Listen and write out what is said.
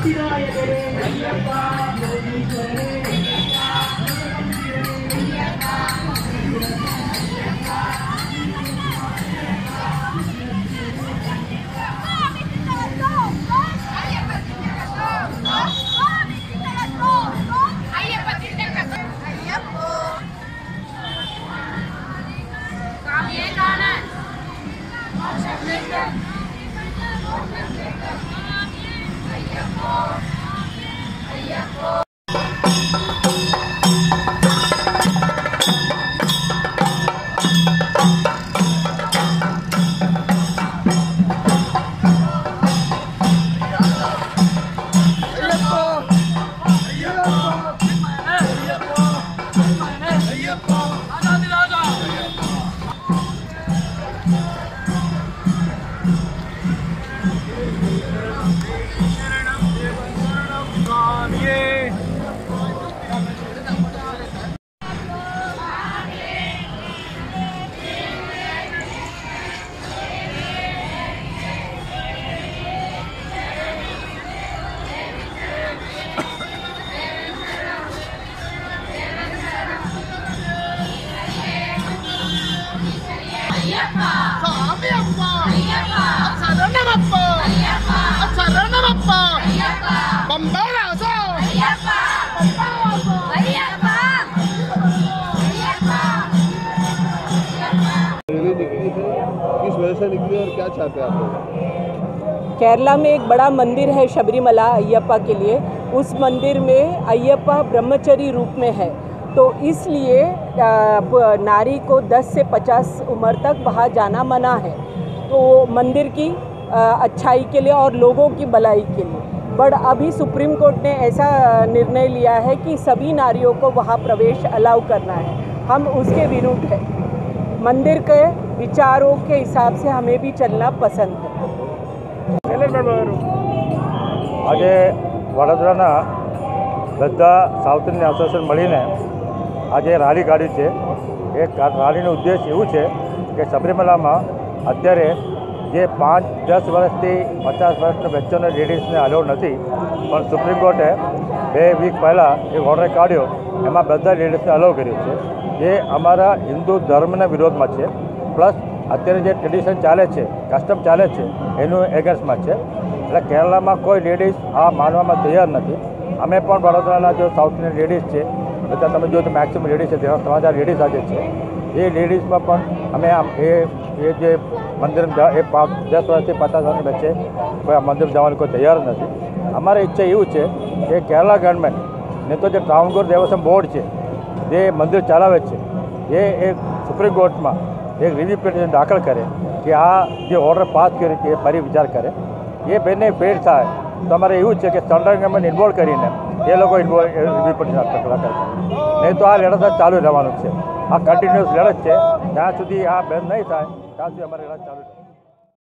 किस वजह से निकली और क्या चाहते हैं आप लोग? केरला में एक बड़ा मंदिर है शबरीमला अयप्पा के लिए। उस मंदिर में अयप्पा ब्रह्मचारी रूप में है, तो इसलिए नारी को 10 से 50 उम्र तक वहाँ जाना मना है। तो मंदिर की अच्छाई के लिए और लोगों की भलाई के लिए बट अभी सुप्रीम कोर्ट ने ऐसा निर्णय लिया है कि सभी नारियों को वहाँ प्रवेश अलाउ करना है। हम उसके विरुद्ध हैं। मंदिर के विचारों के हिसाब से हमें भी चलना पसंद है। આજે વડોદરાના બધા સાઉથ ઇન્ડિયન એસોસિએશન મળીને આજે રેલી કાઢી છે। એ રેલીનો ઉદ્દેશ એવું છે કે શબરીમલામાં અત્યારે જે 5-10 વર્ષથી 50 વર્ષના વચ્ચેના લેડીઝને અલાઉ નથી, પણ સુપ્રીમ કોર્ટે 2 વીક પહેલાં એક ઓર્ડર કાઢ્યો, એમાં બધા લેડીઝને અલાઉ કર્યું છે, જે અમારા હિન્દુ ધર્મના વિરોધમાં છે। પ્લસ અત્યારે જે ટ્રેડિશન ચાલે છે, કસ્ટમ ચાલે છે, એનું એગેન્સ્ટમાં છે। એટલે કેરળમાં કોઈ લેડીઝ આ માનવામાં તૈયાર નથી। અમે પણ વડોદરાના જો સાઉથ ઇન્ડિયન લેડીઝ છે, બધા તમે જો તો મેક્સિમમ લેડીઝ છે, તેના 3000 લેડીઝ આજે છે। એ લેડીઝમાં પણ અમે આમ એ જે મંદિર એ 10 વર્ષથી 50 વર્ષની વચ્ચે કોઈ મંદિર જવાનું કોઈ તૈયાર નથી। અમારી ઈચ્છા એવું છે કે કેરલા ગવર્મેન્ટ ને તો જે ટ્રાવણકોર દેવસ્વમ બોર્ડ છે, જે મંદિર ચલાવે છે, એ એક સુપ્રીમ કોર્ટમાં એક રિવ્યુ પિટિશન દાખલ કરે કે આ જે ઓર્ડર પાસ કર્યો છે એ ફરી વિચાર કરે। એ બંને ફેર થાય તો અમારે એવું છે કે સેન્ટ્રલ ગવર્મેન્ટ ઇન્વોલ્વ કરીને એ લોકો રિવ્યુ પિટિશન દાખલ કરે, નહીં તો આ લડત ચાલુ રહેવાનું છે। આ કન્ટિન્યુઅસ લડત છે, જ્યાં સુધી આ બંધ નહીં થાય ત્યાં સુધી અમારી લડત ચાલુ છે।